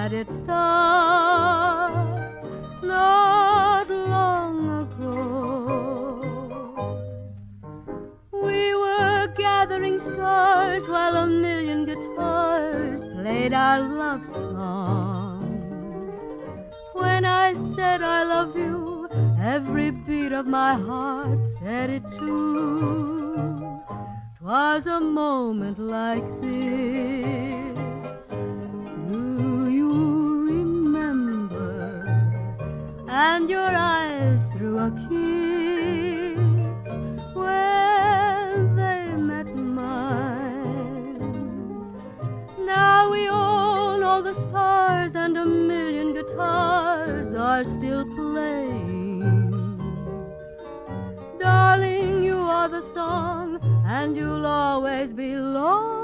had its start not long ago. We were gathering stars while a million guitars played our love song. When I said I love you, every beat of my heart said it too. 'Twas a moment like this. Do you remember? And your eyes threw a kiss when they met mine. Now we own all the stars and a million guitars are still playing. Darling, you are the song and you'll always belong